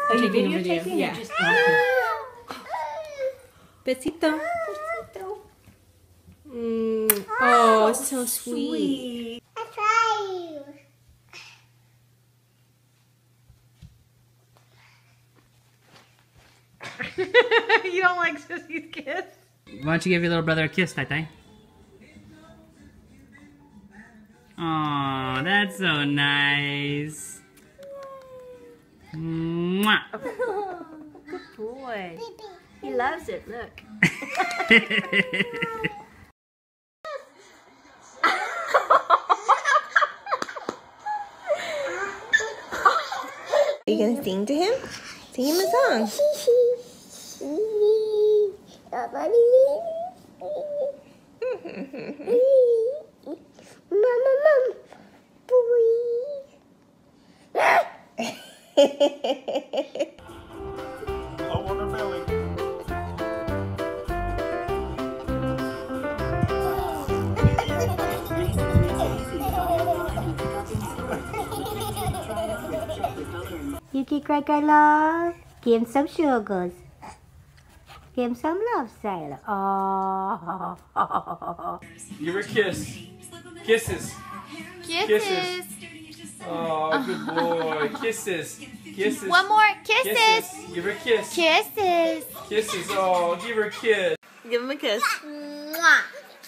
Oh, you taking a videotaping? video. Yeah. Just... Besito. Besito. Oh, so sweet. I try You don't like Sissy's kiss? Why don't you give your little brother a kiss, Tai Tai? Aw, that's so nice. Mwah. Good boy. He loves it, look. Are you gonna sing to him? Sing him a song. Low on her belly. Yuki Cracker love. Give him some sugars. Give him some love, Sailor. Oh. Give her a kiss. Kisses. Kisses. Oh, good boy. Kisses. Kisses. One more. Kisses. Kisses. Give her a kiss. Kisses. Kisses. Oh, give her a kiss. Give him a kiss. Mwah.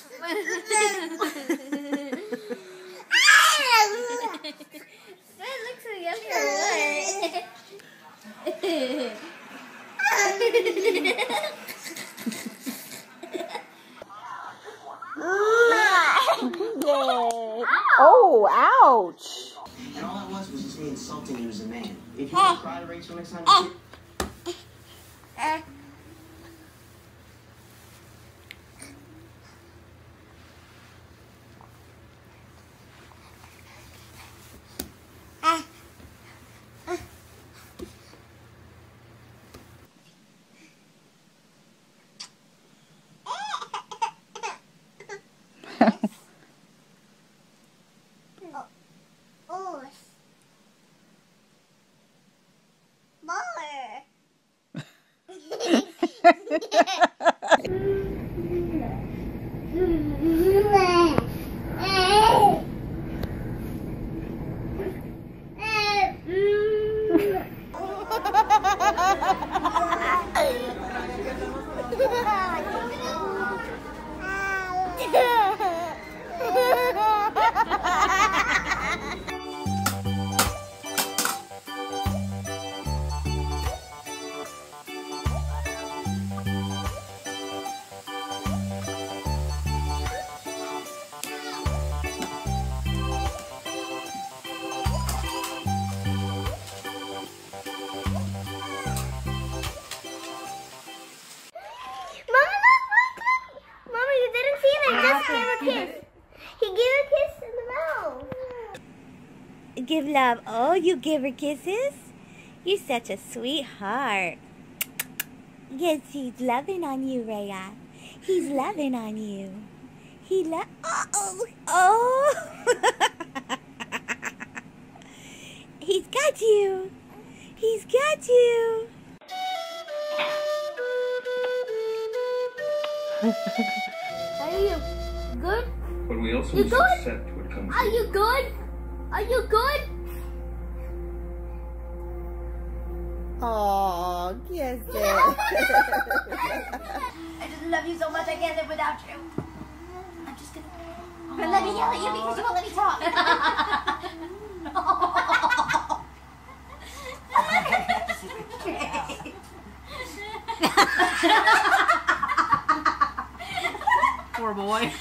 That looks so yummy. Oh, ouch. And all that was just me insulting you as a man. If you want to cry to Rachel next time, you Give love. Oh, you give her kisses? You're such a sweetheart. Yes, he's loving on you, Rhea. He's loving on you. He Oh! He's got you. He's got you. Are you good? But we also You must good? accept what comes. Are you good? Are you good? Oh, kiss it. I just love you so much I can't live without you. I'm just gonna... But let me yell at you because you won't let me talk. Poor boy.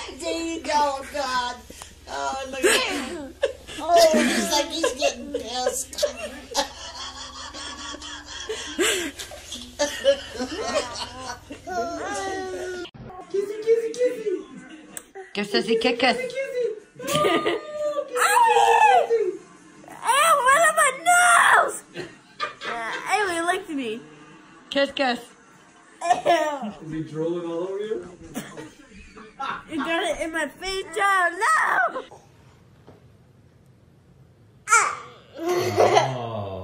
There you go, God. Oh, look at him. Oh, he's like he's getting pissed. Kissy, kissy, kissy. Give Sissy kick kiss. Kissy, kissy. Ow, what on my nose? Anyway, look to me. Kiss, kiss. Is he drooling all over you? You got it in my face, John. No! Oh.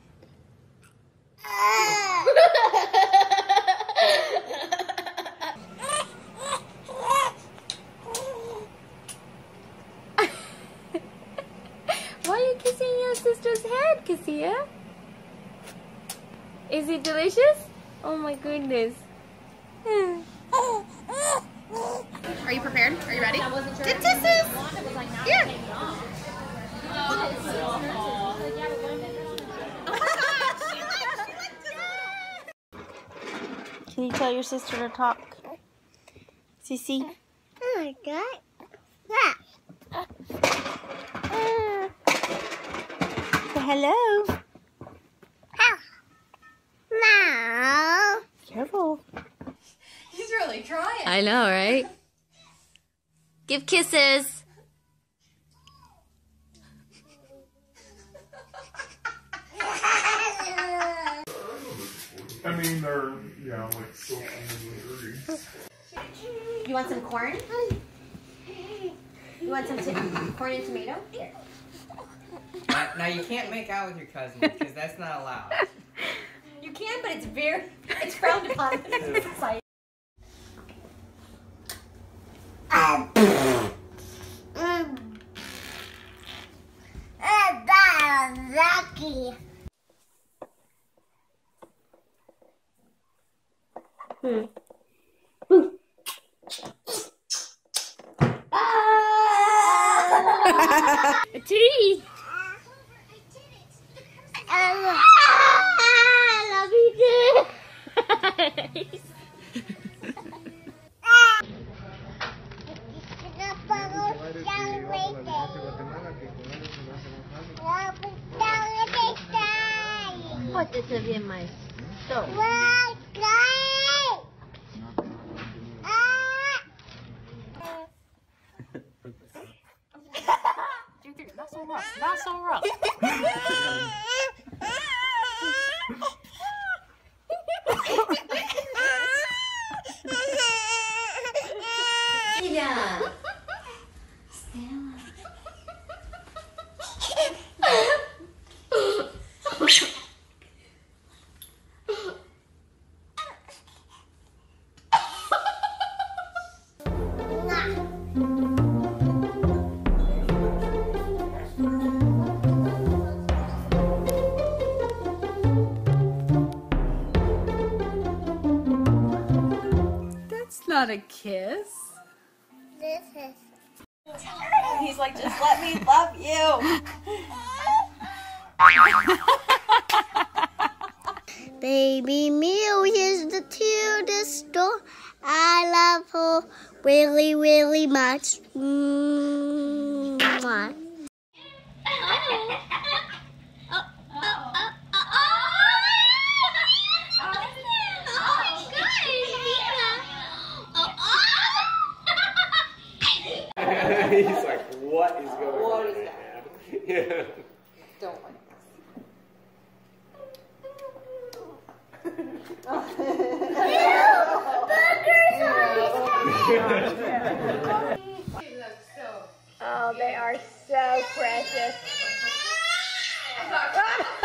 Why are you kissing your sister's head, Cassia? Is it delicious? Oh my goodness. Are you prepared? Are you ready? Get kisses! Yeah! Can you tell your sister to talk? Sissy? Oh my God. Yeah. Say hello. No. Careful. He's really trying. I know, right? Give kisses. I mean, they're, yeah, like so dirty. You want some corn? You want some corn and tomato? Here. Now you can't make out with your cousin because that's not allowed. You can, but it's frowned upon in this society. Lucky. A tree. Love you too. What is it in my stove? Not so rough. Gina. Not a kiss. This is. He's like, just let me love you. Baby Mew is the cutest dog. I love her really, really much. Mwah. He's like, what is going on? What is that? Yeah. Don't like Oh, they are so precious.